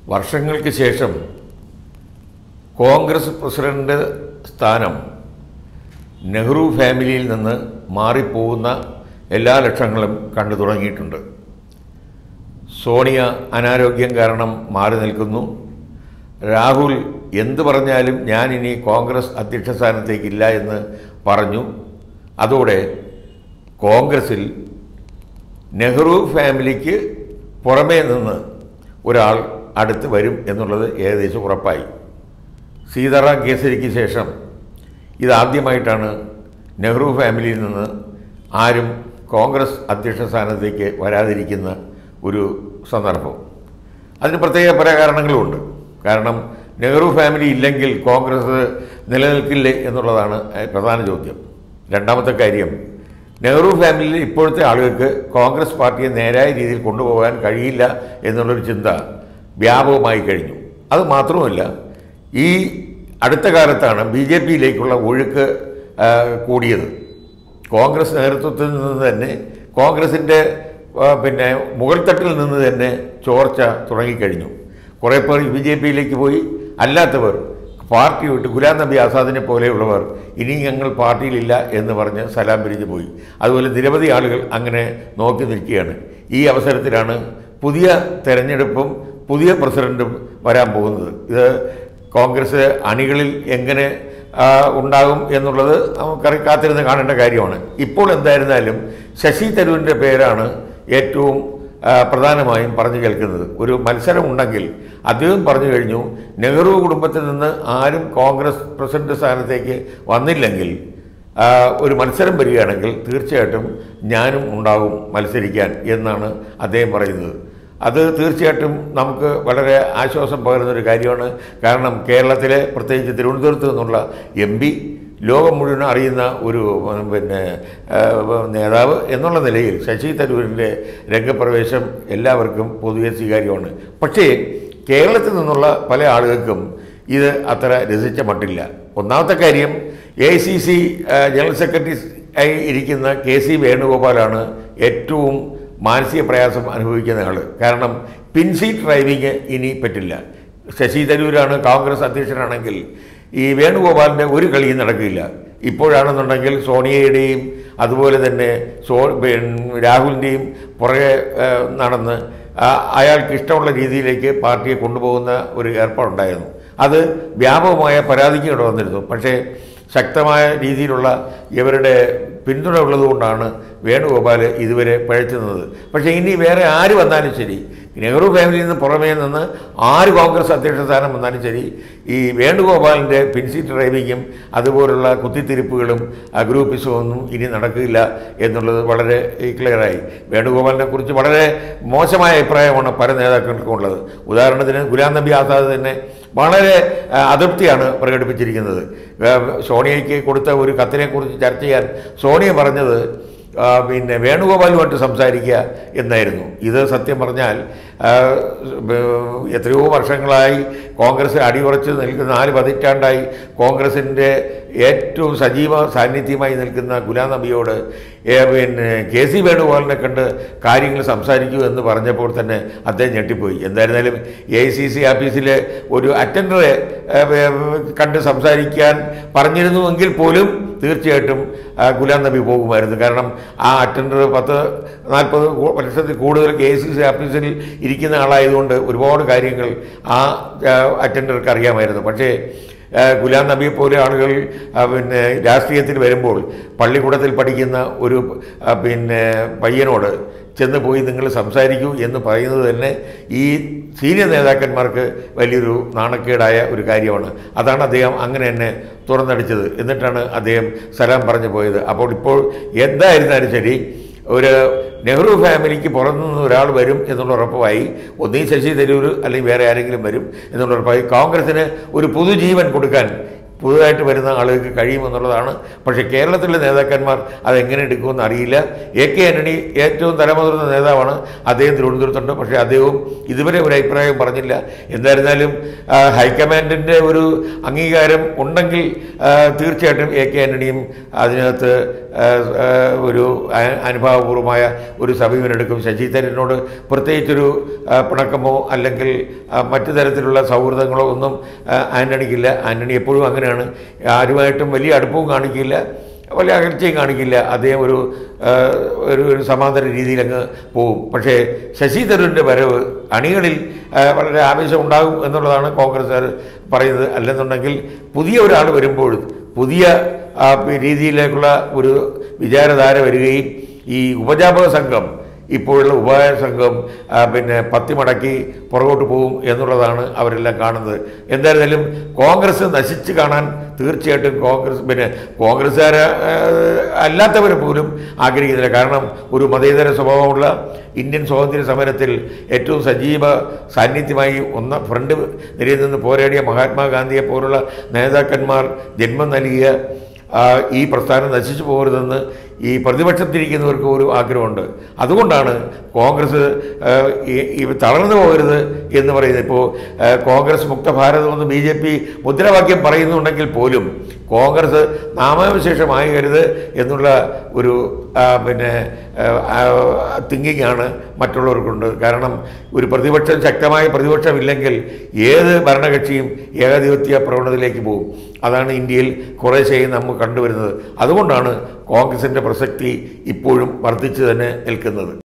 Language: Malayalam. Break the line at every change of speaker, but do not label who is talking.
വർഷങ്ങൾക്ക് ശേഷം കോൺഗ്രസ് പ്രസിഡന്റ് സ്ഥാനം നെഹ്റു ഫാമിലിയിൽ നിന്ന് മാറിപ്പോകുന്ന എല്ലാ ലക്ഷണങ്ങളും കണ്ടു തുടങ്ങിയിട്ടുണ്ട്. സോണിയ അനാരോഗ്യം കാരണം മാറി നിൽക്കുന്നു. രാഹുൽ എന്തു പറഞ്ഞാലും ഞാനിനി കോൺഗ്രസ് അധ്യക്ഷ സ്ഥാനത്തേക്കില്ല എന്ന് പറഞ്ഞു. അതോടെ കോൺഗ്രസിൽ നെഹ്റു ഫാമിലിക്ക് പുറമേ നിന്ന് ഒരാൾ അടുത്ത് വരും എന്നുള്ളത് ഏകദേശം ഉറപ്പായി. സീതാറാം കേസരിക്ക് ശേഷം ഇതാദ്യമായിട്ടാണ് നെഹ്റു ഫാമിലിയിൽ നിന്ന് ആരും കോൺഗ്രസ് അധ്യക്ഷ സ്ഥാനത്തേക്ക് വരാതിരിക്കുന്ന ഒരു സന്ദർഭം. അതിന് പ്രത്യേക പല കാരണങ്ങളുമുണ്ട്. കാരണം നെഹ്റു ഫാമിലി ഇല്ലെങ്കിൽ കോൺഗ്രസ് നിലനിൽക്കില്ലേ എന്നുള്ളതാണ് പ്രധാന ചോദ്യം. രണ്ടാമത്തെ കാര്യം, നെഹ്റു ഫാമിലിയിൽ ഇപ്പോഴത്തെ ആളുകൾക്ക് കോൺഗ്രസ് പാർട്ടിയെ നേരായ രീതിയിൽ കൊണ്ടുപോകാൻ കഴിയില്ല എന്നുള്ളൊരു ചിന്ത വ്യാപകമായി കഴിഞ്ഞു. അത് മാത്രമല്ല, ഈ അടുത്ത കാലത്താണ് BJP-യിലേക്കുള്ള ഒഴുക്ക് കൂടിയത്. കോൺഗ്രസ് നേതൃത്വത്തിൽ നിന്ന് തന്നെ, കോൺഗ്രസിൻ്റെ മുകൾത്തട്ടിൽ നിന്ന് തന്നെ ചോർച്ച തുടങ്ങിക്കഴിഞ്ഞു. കുറേ പേർ BJP-യിലേക്ക് പോയി. അല്ലാത്തവർ പാർട്ടി വിട്ട് ഗുലാം നബി ആസാദിനെ പോലെയുള്ളവർ ഇനി ഞങ്ങൾ പാർട്ടിയിലില്ല എന്ന് പറഞ്ഞ് സലാം പിരിഞ്ഞു പോയി. അതുപോലെ നിരവധി ആളുകൾ അങ്ങനെ നോക്കി നിൽക്കുകയാണ്. ഈ അവസരത്തിലാണ് പുതിയ തെരഞ്ഞെടുപ്പും പുതിയ പ്രസിഡൻറ്റും വരാൻ പോകുന്നത്. ഇത് കോൺഗ്രസ് അണികളിൽ എങ്ങനെ ഉണ്ടാകും എന്നുള്ളത് നമുക്ക് കാത്തിരുന്ന് കാണേണ്ട കാര്യമാണ്. ഇപ്പോൾ എന്തായിരുന്നാലും ശശി തരൂരിൻ്റെ പേരാണ് ഏറ്റവും പ്രധാനമായും പറഞ്ഞു കേൾക്കുന്നത്. ഒരു മത്സരമുണ്ടെങ്കിൽ അദ്ദേഹം പറഞ്ഞു കഴിഞ്ഞു, നെഹ്റു കുടുംബത്തിൽ നിന്ന് ആരും കോൺഗ്രസ് പ്രസിഡന്റ് സ്ഥാനത്തേക്ക് വന്നില്ലെങ്കിൽ ഒരു മത്സരം വരികയാണെങ്കിൽ തീർച്ചയായിട്ടും ഞാനും ഉണ്ടാകും മത്സരിക്കാൻ എന്നാണ് അദ്ദേഹം പറയുന്നത്. അത് തീർച്ചയായിട്ടും നമുക്ക് വളരെ ആശ്വാസം പകരുന്നൊരു കാര്യമാണ്. കാരണം കേരളത്തിലെ, പ്രത്യേകിച്ച് തിരുവനന്തപുരത്ത് നിന്നുള്ള MP, ലോകം മുഴുവൻ അറിയുന്ന ഒരു നേതാവ് എന്നുള്ള നിലയിൽ ശശി തരൂരിൻ്റെ രംഗപ്രവേശം എല്ലാവർക്കും പൊതുവെ സ്വീകാര്യമാണ്. പക്ഷേ കേരളത്തിൽ നിന്നുള്ള പല ആളുകൾക്കും ഇത് അത്ര രസിച്ച മട്ടില്ല. ഒന്നാമത്തെ കാര്യം, AICC ജനറൽ സെക്രട്ടറി ആയി ഇരിക്കുന്ന KC വേണുഗോപാലാണ് ഏറ്റവും മാനസിക പ്രയാസം അനുഭവിക്കുന്ന ആൾ. കാരണം പിൻസീറ്റ് ഡ്രൈവിങ് ഇനി പറ്റില്ല. ശശി തരൂരാണ് കോൺഗ്രസ് അധ്യക്ഷനാണെങ്കിൽ ഈ വേണുഗോപാലിൻ്റെ ഒരു കളിയും നടക്കില്ല. ഇപ്പോഴാണെന്നുണ്ടെങ്കിൽ സോണിയയുടെയും അതുപോലെ തന്നെ രാഹുലിൻ്റെയും പുറകെ നടന്ന് അയാൾക്ക് ഇഷ്ടമുള്ള രീതിയിലേക്ക് പാർട്ടിയെ കൊണ്ടുപോകുന്ന ഒരു ഏർപ്പാടുണ്ടായിരുന്നു. അത് വ്യാപകമായ പരാതിക്ക് വന്നിരുന്നു. പക്ഷേ ശക്തമായ രീതിയിലുള്ള ഇവരുടെ പിന്തുണ ഉള്ളതുകൊണ്ടാണ് വേണുഗോപാൽ ഇതുവരെ പഴച്ചുന്നത്. പക്ഷേ ഇനി വേറെ ആര് വന്നാലും ശരി, നെഹ്റു ഫാമിലിയിൽ നിന്ന് പുറമേ നിന്ന് ആര് കോൺഗ്രസ് അധ്യക്ഷ സ്ഥാനം വന്നാലും ശരി, ഈ വേണുഗോപാലിൻ്റെ പിൻസീറ്റ് ഡ്രൈവിങ്ങും അതുപോലുള്ള കുത്തിത്തിരിപ്പുകളും ഗ്രൂപ്പിസവും ഒന്നും ഇനി നടക്കില്ല എന്നുള്ളത് വളരെ ക്ലിയറായി. വേണുഗോപാലിനെ കുറിച്ച് വളരെ മോശമായ അഭിപ്രായമാണ് പല നേതാക്കൾക്കും ഉള്ളത്. ഉദാഹരണത്തിന് ഗുലാം നബി ആസാദ് തന്നെ വളരെ അതൃപ്തിയാണ് പ്രകടിപ്പിച്ചിരിക്കുന്നത്. സോണിയയ്ക്ക് കൊടുത്ത ഒരു കത്തിനെക്കുറിച്ച് ചർച്ച ചെയ്യാൻ സോണിയ പറഞ്ഞത് വേണുഗോപാലുമായിട്ട് സംസാരിക്കുക എന്നായിരുന്നു. ഇത് സത്യം പറഞ്ഞാൽ എത്രയോ വർഷങ്ങളായി കോൺഗ്രസ് അടിയുറച്ച് നിൽക്കുന്ന, 4 പതിറ്റാണ്ടായി കോൺഗ്രസിൻ്റെ ഏറ്റവും സജീവ സാന്നിധ്യമായി നിൽക്കുന്ന ഗുലാം നബിയോട് KC വേണുഗോപാലിനെ കണ്ട് കാര്യങ്ങൾ സംസാരിക്കൂ എന്ന് പറഞ്ഞപ്പോൾ തന്നെ അദ്ദേഹം ഞെട്ടിപ്പോയി. എന്തായിരുന്നാലും AICC ഓഫീസിലെ ഒരു അറ്റൻഡറെ കണ്ട് സംസാരിക്കാൻ പറഞ്ഞിരുന്നുവെങ്കിൽ പോലും തീർച്ചയായിട്ടും ഗുലാം നബി പോകുമായിരുന്നു. കാരണം ആ അറ്റൻഡർ 40 വർഷത്തിൽ കൂടുതൽ AICC ഓഫീസിൽ ഇരിക്കുന്ന ആളായതുകൊണ്ട് ഒരുപാട് കാര്യങ്ങൾ ആ അറ്റൻഡർക്ക് അറിയാമായിരുന്നു. പക്ഷേ ഗുലാം നബിയെ പോലെ ആളുകൾ രാഷ്ട്രീയത്തിൽ വരുമ്പോൾ പള്ളിക്കൂടത്തിൽ പഠിക്കുന്ന ഒരു പയ്യനോട് ചെന്ന് പോയി നിങ്ങൾ സംസാരിക്കൂ എന്ന് പറയുന്നത് തന്നെ ഈ സീനിയർ നേതാക്കന്മാർക്ക് വലിയൊരു നാണക്കേടായ ഒരു കാര്യമാണ്. അതാണ് അദ്ദേഹം അങ്ങനെ തന്നെ തുറന്നടിച്ചത്. എന്നിട്ടാണ് അദ്ദേഹം സലാം പറഞ്ഞു പോയത്. അപ്പോൾ ഇപ്പോൾ എന്തായിരുന്നാലും ശരി, ഒരു നെഹ്റു ഫാമിലിക്ക് പുറത്തുനിന്ന് ഒരാൾ വരും എന്നുള്ള ഉറപ്പായി. ഒന്നീ ശശി തരൂർ അല്ലെങ്കിൽ വേറെ ആരെങ്കിലും വരും എന്നുള്ള ഉറപ്പായി. കോൺഗ്രസ്സിന് ഒരു പുതുജീവൻ കൊടുക്കാൻ പുതുതായിട്ട് വരുന്ന ആളുകൾക്ക് കഴിയുമെന്നുള്ളതാണ്. പക്ഷേ കേരളത്തിലെ നേതാക്കന്മാർ അതെങ്ങനെ എടുക്കുമെന്ന് അറിയില്ല. AK ആന്റണി ഏറ്റവും തലമുതിർന്ന നേതാവാണ്. അദ്ദേഹം തിരുവനന്തപുരത്തുണ്ട്. പക്ഷേ അദ്ദേഹവും ഇതുവരെ ഒരു അഭിപ്രായം പറഞ്ഞില്ല. എന്തായിരുന്നാലും ഹൈക്കമാൻഡിൻ്റെ ഒരു അംഗീകാരം ഉണ്ടെങ്കിൽ തീർച്ചയായിട്ടും AK ആന്റണിയും അതിനകത്ത് ഒരു അനുഭാവപൂർവമായ ഒരു സമീപനെടുക്കും. ശശി തരൂരിനോട് പ്രത്യേകിച്ചൊരു പിണക്കമോ അല്ലെങ്കിൽ മറ്റു തരത്തിലുള്ള സൗഹൃദങ്ങളോ ഒന്നും ആൻ്റണിക്കില്ല. ആൻ്റണി എപ്പോഴും അങ്ങനെയാണ്, ആരുമായിട്ടും വലിയ അടുപ്പവും കാണിക്കില്ല, വലിയ അകൽച്ചയും കാണിക്കില്ല. അദ്ദേഹം ഒരു സമാന്തര രീതിയിൽ അങ്ങ് പോവും. പക്ഷേ ശശി തരൂരിൻ്റെ വരവ് അണികളിൽ വളരെ ആവേശം ഉണ്ടാകും എന്നുള്ളതാണ് കോൺഗ്രസ്സുകാർ പറയുന്നത്. അല്ലെന്നുണ്ടെങ്കിൽ പുതിയ ഒരാൾ വരുമ്പോൾ പുതിയ രീതിയിലേക്കുള്ള ഒരു വിചാരധാര വരികയും ഈ ഉപജാപക സംഘം, ഇപ്പോഴുള്ള ഉപായ സംഘം പത്തി മടക്കി പുറകോട്ട് പോകും എന്നുള്ളതാണ് അവരെല്ലാം കാണുന്നത്. എന്തായിരുന്നാലും കോൺഗ്രസ് നശിച്ച് കാണാൻ തീർച്ചയായിട്ടും കോൺഗ്രസ്സുകാർ അല്ലാത്തവർ പോലും ആഗ്രഹിക്കുന്നില്ല. കാരണം ഒരു മതേതര സ്വഭാവമുള്ള ഇന്ത്യൻ സ്വാതന്ത്ര്യ സമരത്തിൽ ഏറ്റവും സജീവ സാന്നിധ്യമായി ഫ്രണ്ട് നിരയിൽ നിന്ന് പോരാടിയ മഹാത്മാഗാന്ധിയെ പോലുള്ള നേതാക്കന്മാർ ജന്മം നൽകിയ ഈ പ്രസ്ഥാനം നശിച്ചു പോകരുതെന്ന് ഈ പ്രതിപക്ഷത്തിരിക്കുന്നവർക്ക് ഒരു ആഗ്രഹമുണ്ട്. അതുകൊണ്ടാണ് കോൺഗ്രസ് തളർന്നു പോകരുത് എന്ന് പറയുന്നത്. ഇപ്പോൾ കോൺഗ്രസ് മുക്ത ഭാരതമെന്ന് BJP മുദ്രാവാക്യം പറയുന്നുണ്ടെങ്കിൽ പോലും കോൺഗ്രസ് നാമവിശേഷമാകരുത് എന്നുള്ള ഒരു തിങ്കിങ് ആണ് മറ്റുള്ളവർക്കുണ്ട്. കാരണം ഒരു പ്രതിപക്ഷം, ശക്തമായ പ്രതിപക്ഷമില്ലെങ്കിൽ ഏത് ഭരണകക്ഷിയും ഏകാധിപത്യ പ്രവണതയിലേക്ക് പോകും. അതാണ് ഇന്ത്യയിൽ കുറേശ്ശേ നമ്മൾ കണ്ടുവരുന്നത്. അതുകൊണ്ടാണ് കോൺഗ്രസിൻ്റെ പ്രസക്തി ഇപ്പോഴും വർദ്ധിച്ചു തന്നെ നിൽക്കുന്നത്.